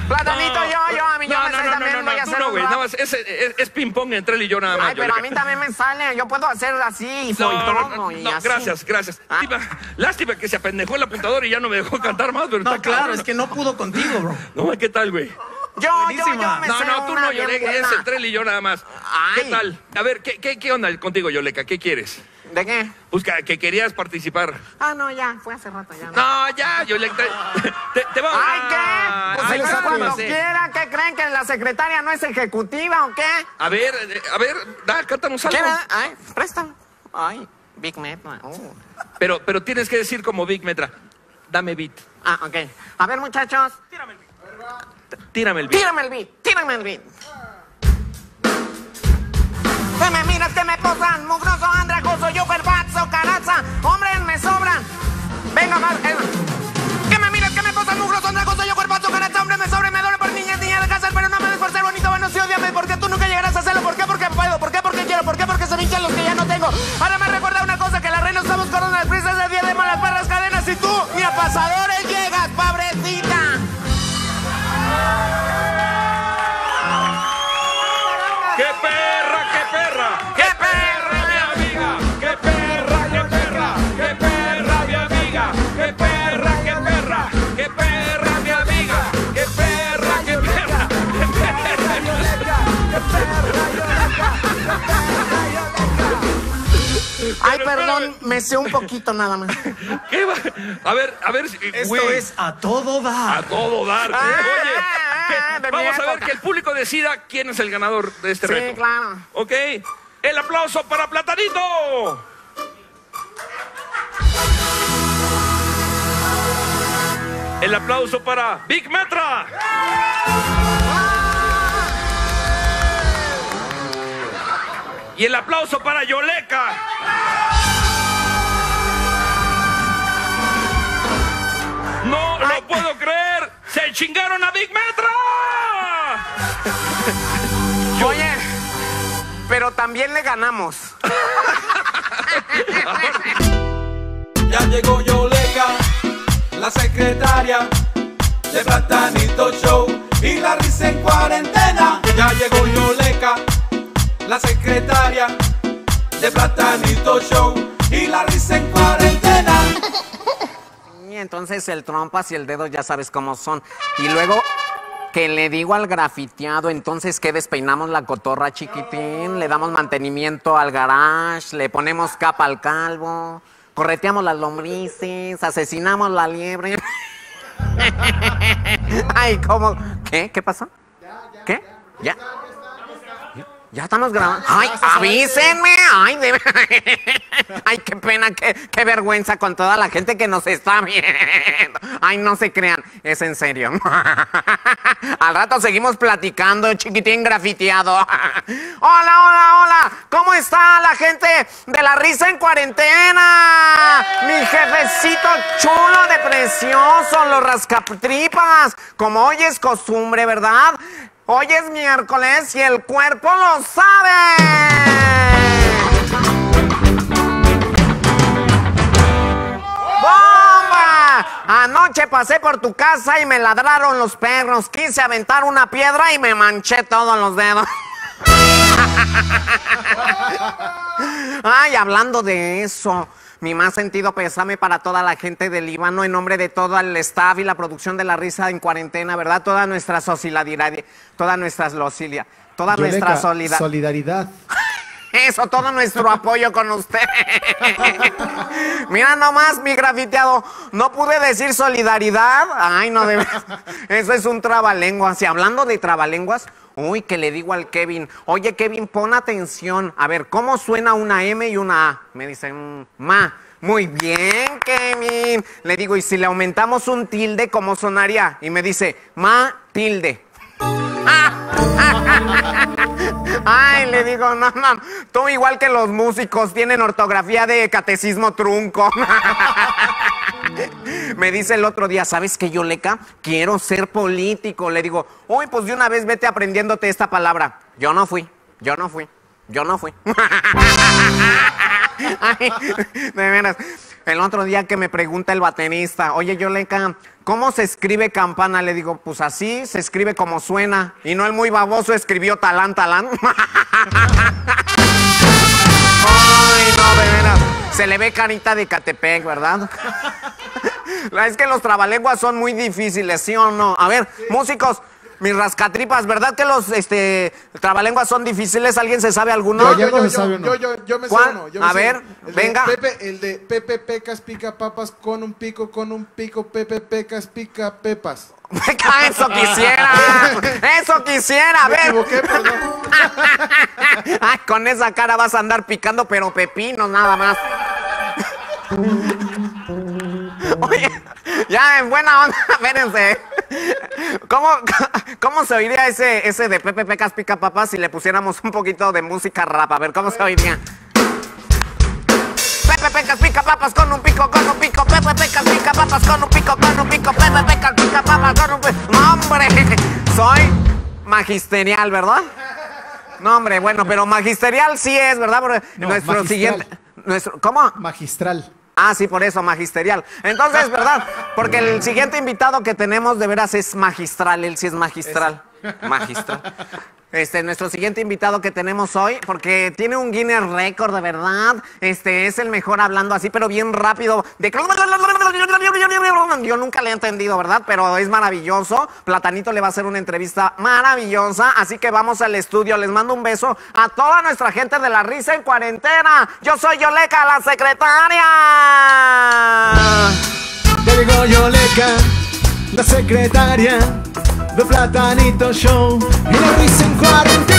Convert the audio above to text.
Platanito, yo, a mí yo me sé también voy a hacer no, güey, nada más, es ping-pong entre él y yo nada más. Ay, pero a mí también me sale, yo puedo hacer así, no, gracias. Lástima que se apendejó el apuntador y ya no me dejó cantar más, pero no, claro, es que no pudo contigo, bro. No, ¿qué tal, güey? Yo me sé tú no, Yoleca, es entre él y yo nada más. Ay. ¿Qué tal? A ver, ¿qué onda contigo, Yoleca? ¿Qué quieres? ¿De qué? Pues que querías participar. No, ya, fue hace rato ya. No, ya, Yoleca, te vamos. Ay, ¿qué? Pues cuando quiera, ¿qué creen? ¿Que la secretaria no es ejecutiva o qué? A ver, cántanos algo. Ay, préstame. Ay, Big Metra. Pero tienes que decir como Big Metra. Dame beat. Ok. A ver, muchachos. Tírame el beat. Tírame el beat. Tírame el beat. Que me miras, que me posan, mugroso, andrajoso, yo perfazo, caraza, hombres me sobran. Venga, más. Que me miras, que me posan, mugroso, andrajoso, yo perfazo, caraza, hombres me sobran, me duele por niñas de casa, pero no me des por ser bonito, bueno, sí, odiame, porque tú nunca llegarás a hacerlo, ¿por qué? Porque puedo, ¿por qué? Porque quiero, ¿por qué? Porque se me hinchan los que ya no tengo. Ahora me recuerda una cosa, que la reina estamos con las prisas de día de malas perras cadenas, y tú, ni a pasadores llegas, pobrecita. ¡Qué perra, qué perra! ¡Qué perra, mi amiga! ¡Qué perra, qué perra! ¡Qué perra, mi amiga! ¡Qué perra, qué perra! ¡Qué perra, mi amiga! ¡Qué perra, qué perra! ¡Qué perra! Ay, perdón, me sé un poquito nada más. ¿Qué va? A ver, esto es a todo dar. A todo dar. Oye, vamos a ver que el público decida quién es el ganador de este reto. Sí, claro. Ok, el aplauso para Platanito. El aplauso para Big Metra. Y el aplauso para Yoleca. ¡No lo puedo creer! ¡Se chingaron a Big Metra! Oye, pero también le ganamos. Ya llegó Yoleca, la secretaria de Platanito Show y la risa en cuarentena. Ya llegó Yoleca, la secretaria de Platanito Show y la risa en cuarentena. Y entonces el trompas y el dedo ya sabes cómo son. Y luego que le digo al grafiteado, entonces que despeinamos la cotorra, chiquitín, le damos mantenimiento al garage, le ponemos capa al calvo, correteamos las lombrices, asesinamos la liebre. Ay, ¿cómo? ¿Qué? ¿Qué pasó? ¿Qué? ¿Ya? ¿Ya estamos grabando? ¡Ay, avísenme! ¡Ay, ay, qué pena, qué vergüenza con toda la gente que nos está viendo! ¡Ay, no se crean! Es en serio. Al rato seguimos platicando, chiquitín grafiteado. ¡Hola! ¿Cómo está la gente de la risa en cuarentena? Mi jefecito chulo de precioso, los rascatripas. Como hoy es costumbre, ¿verdad? Hoy es miércoles y el cuerpo lo sabe. ¡Bomba! Anoche pasé por tu casa y me ladraron los perros. Quise aventar una piedra y me manché todos los dedos. Ay, hablando de eso, mi más sentido pésame para toda la gente del Líbano en nombre de todo el staff y la producción de La Risa en Cuarentena, ¿verdad? Toda nuestra solidaridad, toda nuestra solidaridad. Eso, todo nuestro apoyo con usted. Mira nomás, mi grafiteado, no pude decir solidaridad. Ay, no, eso es un trabalenguas. Y hablando de trabalenguas, uy, que le digo al Kevin, oye, Kevin, pon atención. A ver, ¿cómo suena una M y una A? Me dicen, ma. Muy bien, Kevin. Le digo, ¿y si le aumentamos un tilde, cómo sonaría? Y me dice, ma, tilde. Ay, le digo, no, tú igual que los músicos, tienen ortografía de catecismo trunco. Me dice el otro día, ¿sabes qué, Yoleca? Quiero ser político. Le digo, uy, pues de una vez vete aprendiéndote esta palabra. Yo no fui. Ay, de veras. El otro día que me pregunta el baterista, oye, Yoleka, ¿cómo se escribe campana? Le digo, pues así, se escribe como suena. Y no el muy baboso escribió talán, talán. Ay, no, de veras. Se le ve carita de Catepec, ¿verdad? Es que los trabalenguas son muy difíciles, ¿sí o no? A ver, músicos, mis rascatripas, ¿verdad que los trabalenguas son difíciles? ¿Alguien se sabe alguno? Yo me sé uno. A ver, venga. El de Pepe Pecas pica papas con un pico, Pepe Pecas pica pepas. Eso quisiera, eso quisiera, a ver. Me equivoqué, perdón. Ay, con esa cara vas a andar picando, pero pepinos nada más. Oye, ya en buena onda, espérense. ¿Cómo se oiría ese de Pepe Pecas pica papas si le pusiéramos un poquito de música rap? A ver, ¿cómo se oiría? Pepe Pecas pica papas con un pico, Pepe Pecas pica papas con un pico, Pepe Pecas pica papas con un pico. No, hombre, soy magisterial, ¿verdad? No, hombre, bueno, pero magisterial sí es, ¿verdad? Porque no, nuestro magistral. siguiente... ¿Cómo? Magistral. Ah, sí, por eso, magisterial. Entonces, ¿verdad? Porque el siguiente invitado que tenemos de veras es magistral, él sí es magistral. Magistral. Nuestro siguiente invitado que tenemos hoy, porque tiene un Guinness Record, de verdad. Es el mejor hablando así, pero bien rápido. Yo nunca le he entendido, ¿verdad? Pero es maravilloso. Platanito le va a hacer una entrevista maravillosa. Así que vamos al estudio. Les mando un beso a toda nuestra gente de La Risa en Cuarentena. Yo soy Yoleka, la secretaria. Ya llegó Yoleka, la secretaria de Platanito Show y La Risa en Cuarentena.